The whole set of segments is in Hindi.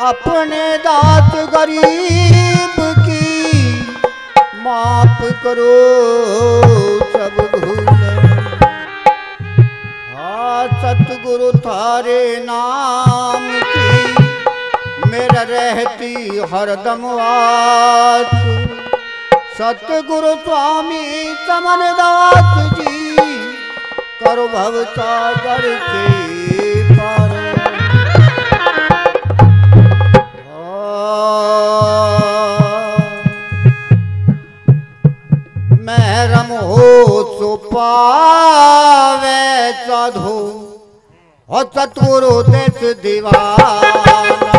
अपने दात गरीब की माफ करो सब भूले। हाँ सतगुरु थारे नाम की मेरा रहती हरदम आस। सतगुरु स्वामी समनदास जी करो भव सागर के पार। महरम हो सो पावे साधु और सतगुरु देश दीवाना।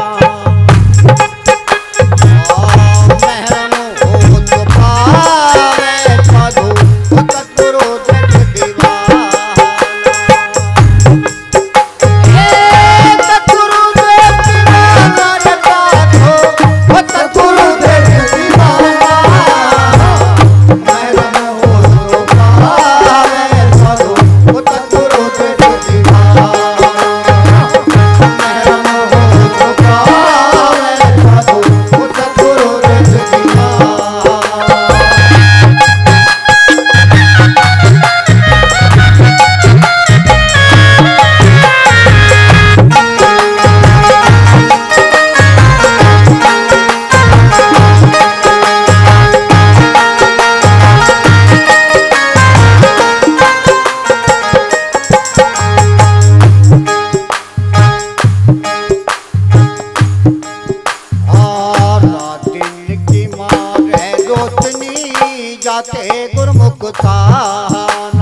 जाते गुरमुख थाना।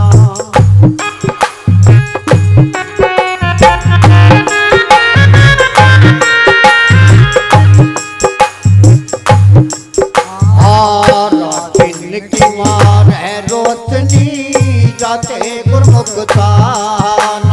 दिन की मार है रोशनी जाते गुरमुख थाना।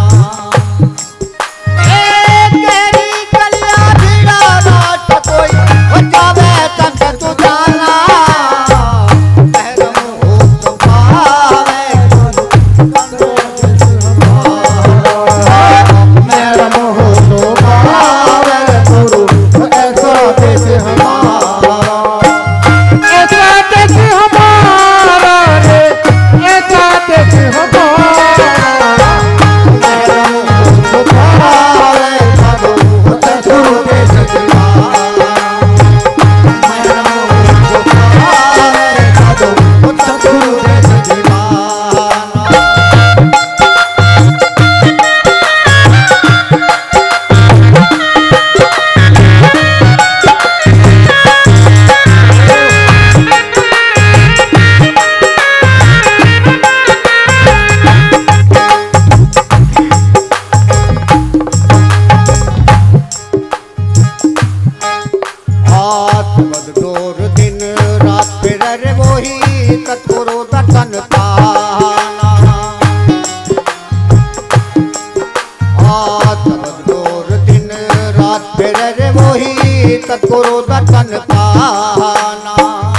सतगुरु दर्शन पाना। सतगुरु दिन रात फिर रे वही सतगुरु दर्शन पाना।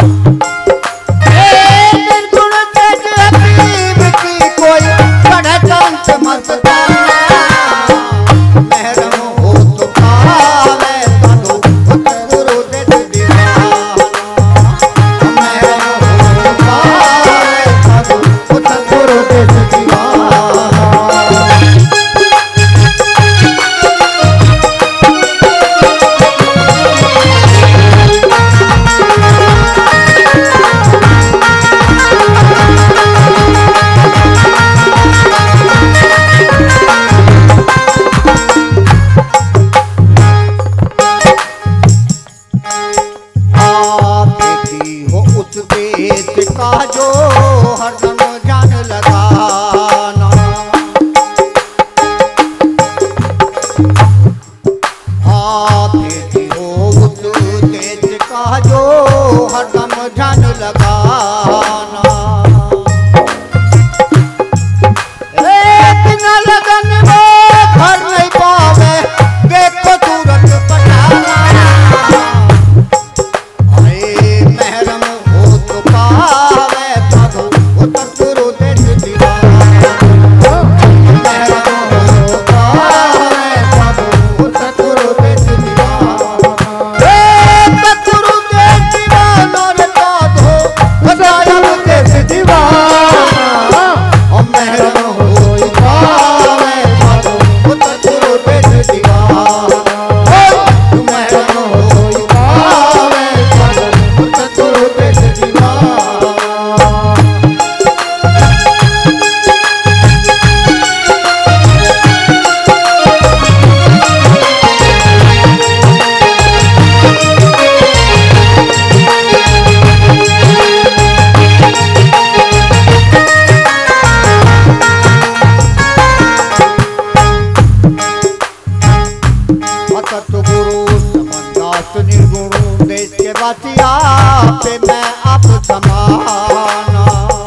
निर्गुण तेज हबीब की कोई बढ़े कंठ मस्ताना। महरम हो तो पावे साधु सतगुरु देश दीवाना। बातिया पे मैं आप समाना।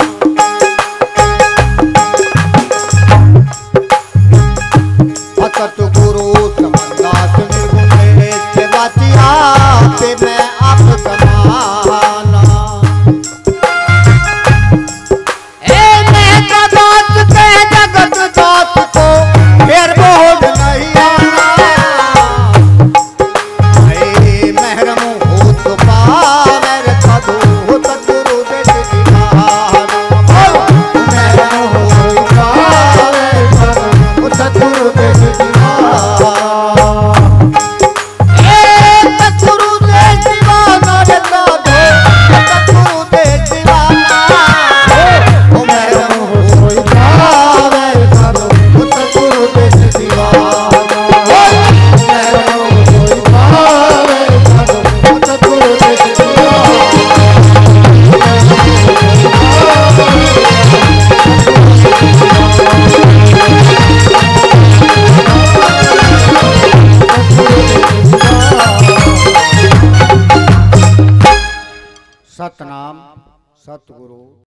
भगत गुरु समन्दास निर्गुण से बातिया पे मैं आप समाना। मैं का दास कह जगत दास को फिर बोल नहीं आना। महरम हो तो पावर साधु हो सतगुरु देश दीवाना। महरम हो तो पावर साधु हो सतगुरु देश दीवाना। सतगुरु देश दीवाना रे साधु सतगुरु देश दीवाना। महरम हो तो पावर साधु हो सतगुरु देश दीवाना। सतनाम सतगुरु।